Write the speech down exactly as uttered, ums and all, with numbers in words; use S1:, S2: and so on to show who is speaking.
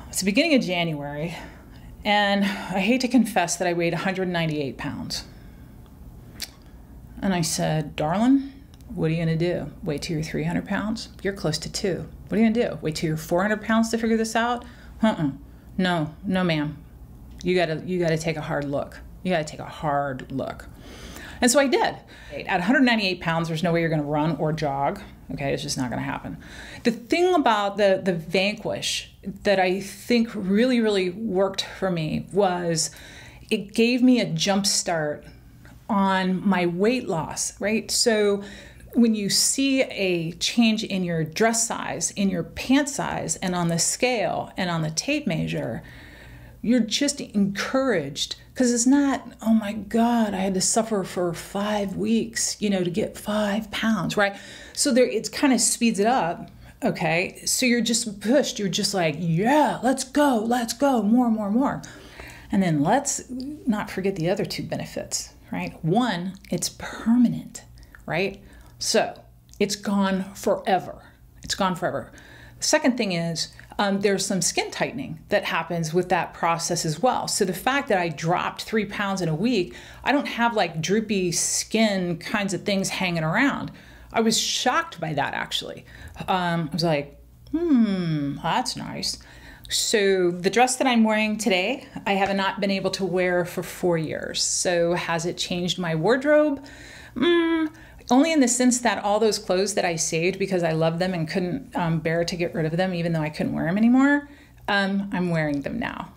S1: It's the beginning of January, and I hate to confess that I weighed one hundred ninety-eight pounds. And I said, darling, what are you going to do? Wait till you're three hundred pounds? You're close to two. What are you going to do? Wait till you're four hundred pounds to figure this out? Uh-uh. No, no, ma'am. You gotta, you gotta take a hard look. You gotta take a hard look. And so I did. At one hundred ninety-eight pounds, there's no way you're gonna run or jog. Okay, it's just not gonna happen. The thing about the, the Vanquish that I think really, really worked for me was it gave me a jump start on my weight loss, right? So when you see a change in your dress size, in your pant size, and on the scale, and on the tape measure, you're just encouraged, because it's not, oh my God, I had to suffer for five weeks, you know, to get five pounds, right? So there, it kind of speeds it up, okay? So you're just pushed, you're just like, yeah, let's go, let's go, more, more, more. And then let's not forget the other two benefits, right? One, it's permanent, right? So it's gone forever. It's gone forever. The second thing is um, there's some skin tightening that happens with that process as well. So the fact that I dropped three pounds in a week, I don't have like droopy skin kinds of things hanging around. I was shocked by that actually. Um, I was like, hmm, that's nice. So the dress that I'm wearing today, I have not been able to wear for four years. So has it changed my wardrobe? Mm, only in the sense that all those clothes that I saved because I loved them and couldn't um, bear to get rid of them, even though I couldn't wear them anymore, um, I'm wearing them now.